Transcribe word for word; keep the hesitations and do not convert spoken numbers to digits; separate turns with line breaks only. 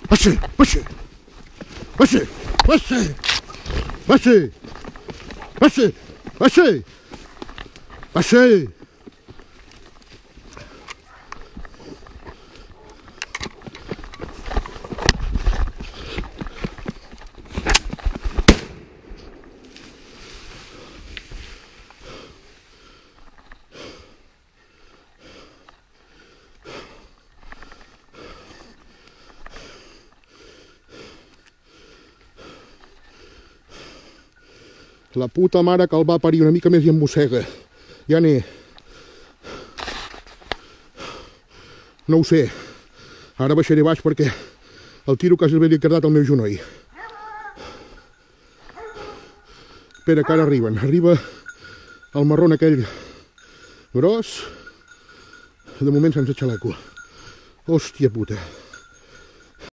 Baixa, baixa. Baixa, baixa. Baixa. Baixa, baixa. Baixa. La puta mare que el va parir, una mica més i em mossega. Ja n'he. No ho sé. Ara baixaré baix perquè el tiro quasi ben cardat al meu genoll. Espera, que ara arriben. Arriba el marrón aquell gros. De moment sense xaleco. Hòstia puta.